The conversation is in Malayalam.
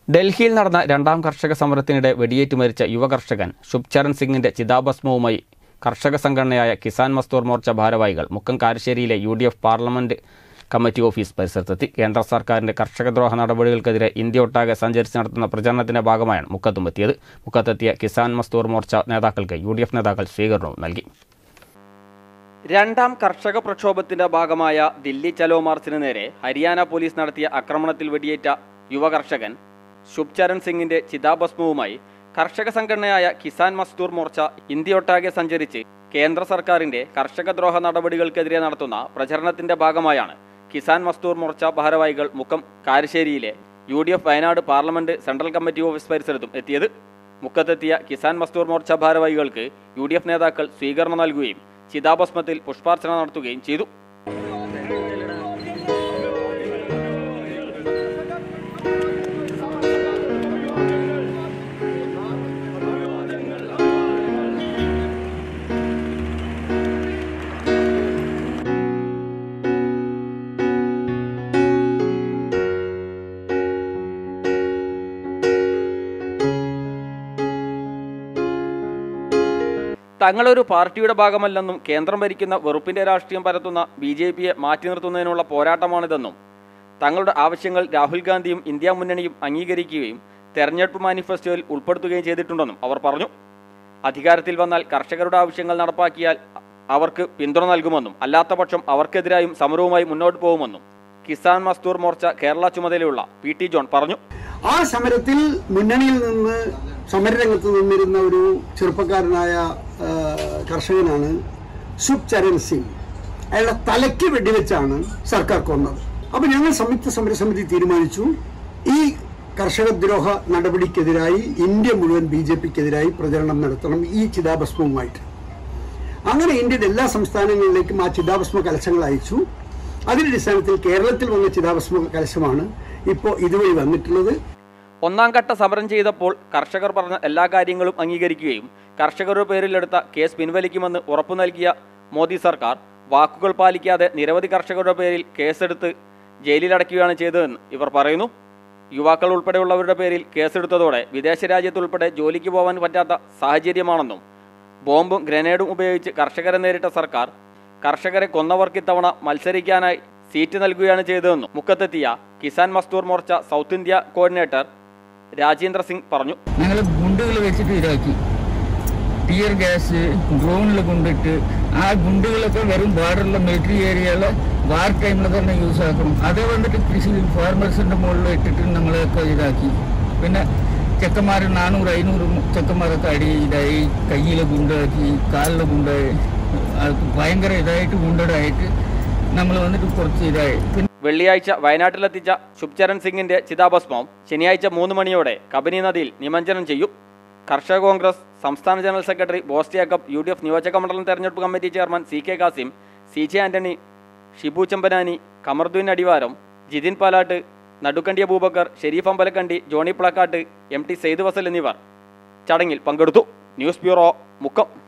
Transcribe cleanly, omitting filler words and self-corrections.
ഡൽഹിയിൽ നടന്ന രണ്ടാം കർഷക സമരത്തിനിടെ വെടിയേറ്റ് മരിച്ച യുവ കർഷകൻ ശുഭ്ചരൺ സിംഗിന്റെ ചിതാഭസ്മവുമായി കർഷക സംഘടനയായ കിസാൻ മസ്ദൂർ മോർച്ച ഭാരവാഹികൾ മുക്കം കാരശ്ശേരിയിലെ UDF പാർലമെന്റ് കമ്മിറ്റി ഓഫീസ് പരിസരത്തെത്തി. കേന്ദ്ര സർക്കാരിന്റെ കർഷകദ്രോഹ നടപടികൾക്കെതിരെ ഇന്ത്യ ഒട്ടാകെ സഞ്ചരിച്ച് നടത്തുന്ന പ്രചരണത്തിന്റെ ഭാഗമായാണ് മുക്കത്തുമെത്തിയത്. മുക്കത്തെത്തിയ കിസാൻ മസ്ദൂർ മോർച്ച നേതാക്കൾക്ക് UDF നേതാക്കൾ സ്വീകരണവും നൽകി. രണ്ടാം കർഷക പ്രക്ഷോഭത്തിന്റെ ഭാഗമായ ദില്ലി ചലോ മാർച്ചിന് നേരെ ഹരിയാന പോലീസ് നടത്തിയ ആക്രമണത്തിൽ വെടിയേറ്റ യുവ കർഷകൻ ശുഭ്ചരൺ സിംഗിന്റെ ചിതാഭസ്മവുമായി കർഷക സംഘടനയായ കിസാൻ മസ്ദൂർ മോർച്ച ഇന്ത്യയൊട്ടാകെ സഞ്ചരിച്ച് കേന്ദ്ര സർക്കാരിന്റെ കർഷകദ്രോഹ നടപടികൾക്കെതിരെ നടത്തുന്ന പ്രചരണത്തിന്റെ ഭാഗമായാണ് കിസാൻ മസ്ദൂർ മോർച്ച ഭാരവാഹികൾ മുക്കം കാരശ്ശേരിയിലെ UDF Wayanad parliament central committee office പരിസരത്തും എത്തിയത്. മുക്കത്തെത്തിയ കിസാൻ മസ്ദൂർ മോർച്ച ഭാരവാഹികൾക്ക് UDF നേതാക്കൾ സ്വീകരണം നൽകുകയും ചിതാഭസ്മത്തിൽ പുഷ്പാർച്ചന നടത്തുകയും ചെയ്തു. തങ്ങളൊരു പാർട്ടിയുടെ ഭാഗമല്ലെന്നും കേന്ദ്രം ഭരിക്കുന്ന വെറുപ്പിന്റെ രാഷ്ട്രീയം പരത്തുന്ന BJPയെ മാറ്റി നിർത്തുന്നതിനുള്ള പോരാട്ടമാണിതെന്നും തങ്ങളുടെ ആവശ്യങ്ങൾ രാഹുൽ ഗാന്ധിയും ഇന്ത്യ മുന്നണിയും അംഗീകരിക്കുകയും തെരഞ്ഞെടുപ്പ് മാനിഫെസ്റ്റോയിൽ ഉൾപ്പെടുത്തുകയും ചെയ്തിട്ടുണ്ടെന്നും അവർ പറഞ്ഞു. അധികാരത്തിൽ വന്നാൽ കർഷകരുടെ ആവശ്യങ്ങൾ നടപ്പാക്കിയാൽ അവർക്ക് പിന്തുണ നൽകുമെന്നും അല്ലാത്തപക്ഷം അവർക്കെതിരായും സമരവുമായി മുന്നോട്ട് പോകുമെന്നും കിസാൻ മസ്ദൂർ മോർച്ച കേരള ചുമതലയുള്ള PT ജോൺ പറഞ്ഞു. ആ സമരത്തിൽ മുന്നണിയിൽ നിന്ന് സമരരംഗത്ത് നിന്നിരുന്ന ഒരു ചെറുപ്പക്കാരനായ കർഷകനാണ് ശുഭ്ചരൺ സിംഗ്. അയാളുടെ തലയ്ക്ക് വെടിവെച്ചാണ് സർക്കാർ കൊന്നത്. അപ്പൊ ഞങ്ങൾ സംയുക്ത സമരസമിതി തീരുമാനിച്ചു, ഈ കർഷകദ്രോഹ നടപടിക്കെതിരായി ഇന്ത്യ മുഴുവൻ BJPക്കെതിരായി പ്രചരണം നടത്തണം ഈ ചിതാഭസ്മവുമായിട്ട്. അങ്ങനെ ഇന്ത്യയുടെ എല്ലാ സംസ്ഥാനങ്ങളിലേക്കും ആ ചിതാഭസ്മ കലശങ്ങൾ അയച്ചു. അതിന്റെ അടിസ്ഥാനത്തിൽ കേരളത്തിൽ വന്ന ചിതാഭസ്മ കലശമാണ് ഇപ്പോൾ ഇതുവഴി വന്നിട്ടുള്ളത്. ഒന്നാം ഘട്ട സമരം ചെയ്തപ്പോൾ കർഷകർ പറഞ്ഞ എല്ലാ കാര്യങ്ങളും അംഗീകരിക്കുകയും കർഷകരുടെ പേരിലെടുത്ത കേസ് പിൻവലിക്കുമെന്ന് ഉറപ്പു നൽകിയ മോദി സർക്കാർ വാക്കുകൾ പാലിക്കാതെ നിരവധി കർഷകരുടെ പേരിൽ കേസെടുത്ത് ജയിലിലടയ്ക്കുകയാണ് ചെയ്തതെന്ന് ഇവർ പറയുന്നു. യുവാക്കൾ ഉൾപ്പെടെയുള്ളവരുടെ പേരിൽ കേസെടുത്തതോടെ വിദേശ രാജ്യത്തുൾപ്പെടെ ജോലിക്ക് പോകാൻ പറ്റാത്ത സാഹചര്യമാണെന്നും ബോംബും ഗ്രനേഡും ഉപയോഗിച്ച് കർഷകരെ നേരിട്ട സർക്കാർ കർഷകരെ കൊന്നവർക്ക് ഇത്തവണ മത്സരിക്കാനായി സീറ്റ് നൽകുകയാണ് ചെയ്തതെന്നും മുക്കത്തെത്തിയ Kisan Mazdoor Morcha South India coordinator Rajendra Singh പറഞ്ഞു. ഞങ്ങൾ ഗുണ്ടുകൾ വെച്ചിട്ട് ഇതാക്കി, ടിയർ ഗ്യാസ് ഡ്രോണിൽ കൊണ്ടിട്ട് ആ ഗുണ്ടുകളൊക്കെ വെറും ബോർഡറിലെ മിലിറ്ററി ഏരിയയിൽ വാർ ടൈമിൽ തന്നെ യൂസ് ആക്കണം. അത് വന്നിട്ട് കൃഷി ഫാർമേഴ്സിന്റെ മുകളിൽ ഇട്ടിട്ട് നമ്മളൊക്കെ ഇതാക്കി. പിന്നെ ചെക്കന്മാർ 400-500 ചെക്കന്മാരൊക്കെ ഇതായി, കയ്യിൽ ഗുണ്ടാക്കി, കാലിൽ ഗുണ്ടായി, ഭയങ്കര ഇതായിട്ട് ഗുണ്ടടായിട്ട് നമ്മൾ വന്നിട്ട് കുറച്ച് ഇതായി. വെള്ളിയാഴ്ച വയനാട്ടിലെത്തിച്ച ശുഭ്ചരൺ സിംഗിന്റെ ചിതാഭസ്മം ശനിയാഴ്ച 3 മണിയോടെ കബനി നദിയിൽ നിമജ്ജനം ചെയ്യും. കർഷക കോൺഗ്രസ് സംസ്ഥാന general secretary Bose Jacob, UDF നിയോജക മണ്ഡലം തെരഞ്ഞെടുപ്പ് committee chairman CK Kasim, CJ Antony, Shibu Chembanani, Kamaruddin Adivaram, Jithin Palatt, Nadukkandi Abubakar, Shereef Ambalakandi, Johny Plakkat, MT Sayed Vasal എന്നിവർ ചടങ്ങിൽ പങ്കെടുത്തു. News bureau, Mukkam.